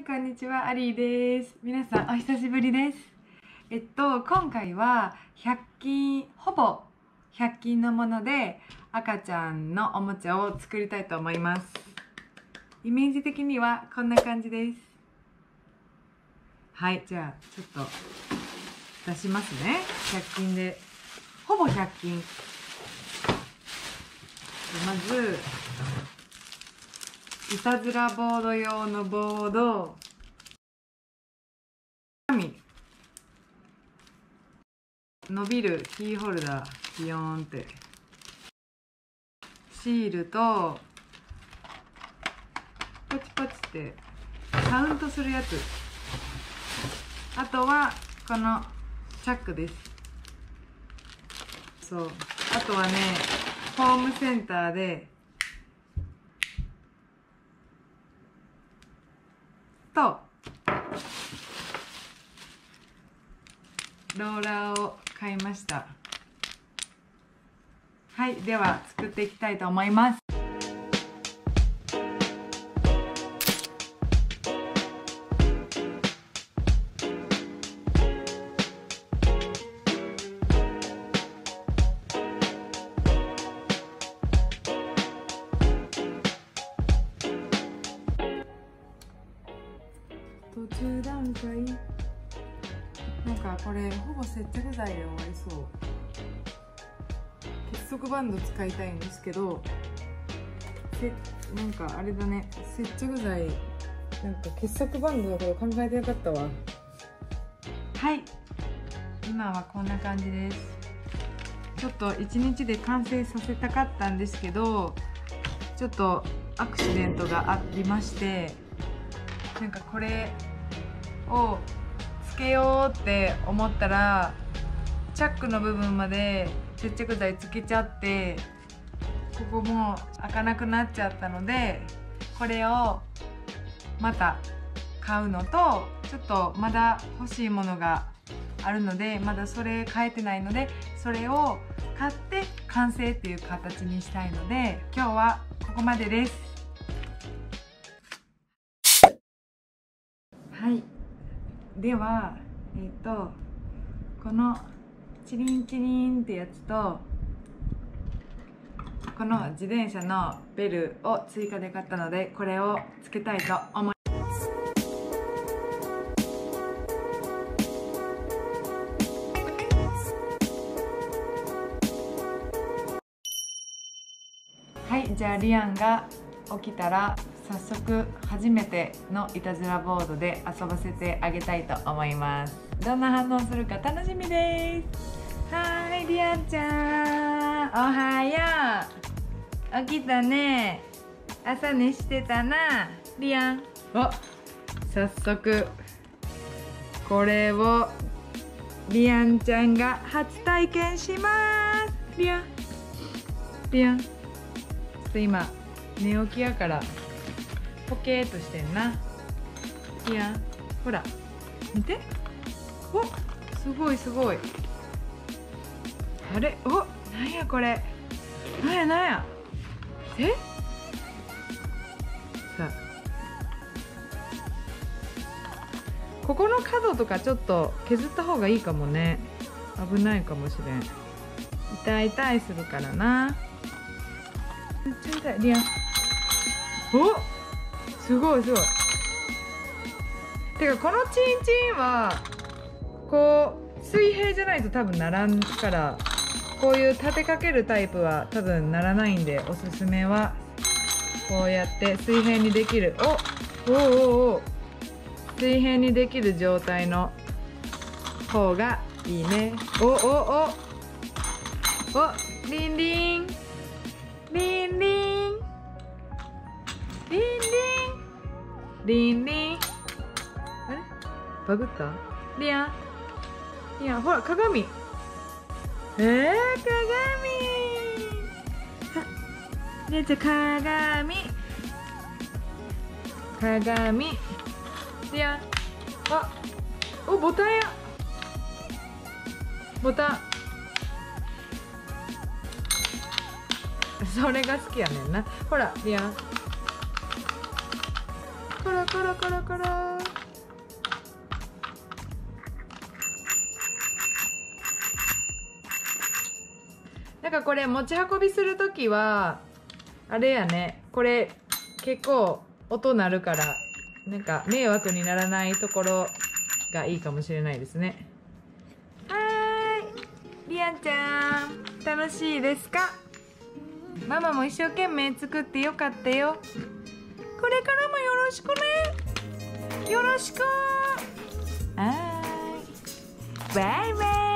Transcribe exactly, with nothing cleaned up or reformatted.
い、こんにちは、アリーです。皆さん、お久しぶりです。えっと、今回はひゃく均、ほぼひゃく均のもので赤ちゃんのおもちゃを作りたいと思います。イメージ的にはこんな感じです。はい、じゃあ、ちょっと出しますね。ひゃく均で、ほぼひゃく均。まず、いたずらボード用のボード、紙、伸びるキーホルダー、ビヨーンって、シールと、ポチポチってカウントするやつ、あとはこのチャックです。そう、あとはね、ホームセンターでとローラーを買いました。はい、では作っていきたいと思います。途中段階、なんかこれほぼ接着剤で終わりそう。結束バンド使いたいんですけど、せなんかあれだね、接着剤、なんか結束バンドのこと考えてなかったわ。はい、今はこんな感じです。ちょっといちにちで完成させたかったんですけど、ちょっとアクシデントがありまして、なんかこれをつけようって思ったらチャックの部分まで接着剤つけちゃって、ここも開かなくなっちゃったので、これをまた買うのと、ちょっとまだ欲しいものがあるので、まだそれ買えてないので、それを買って完成っていう形にしたいので、今日はここまでです。はい、では、えっと、このチリンチリンってやつと、この自転車のベルを追加で買ったので、これをつけたいと思います。はい、じゃあリアンが起きたら早速初めてのいたずらボードで遊ばせてあげたいと思います。どんな反応するか楽しみです。はーい、リアンちゃん、おはよう。起きたね。朝寝してたな、リアン。お、早速これをリアンちゃんが初体験します。リアン、リアン、ちょっと今寝起きやからポケーっとしてんな。リアン、ほら見て。お、すごいすごい。あれ、お、なんやこれ、なんやなんや、え、さあ、ここの角とかちょっと削った方がいいかもね。危ないかもしれん。痛い痛いするからな。めっちゃ痛い。リアン、お、すごいすごい。てかこのチンチンはこう水平じゃないと多分ならんから、こういう立てかけるタイプは多分ならないんで、おすすめはこうやって水平にできる、おおおお、水平にできる状態の方がいいね。おおおお、リンリンリンリンリンリンリンリン、あれバグった？リアン、リアン、ほら鏡、えー、鏡、リアンちゃん鏡、鏡、リアン、あ、お、ボタンや、ボタン、それが好きやねんな。ほらリアン、 コロコロコロコロ。なんかこれ持ち運びするときはあれやね、これ結構音鳴るからなんか迷惑にならないところがいいかもしれないですね。はーい、りあちゃん楽しいですか？ママも一生懸命作ってよかったよ。これからもよろしくね。よろしく。はーい、バイバイ。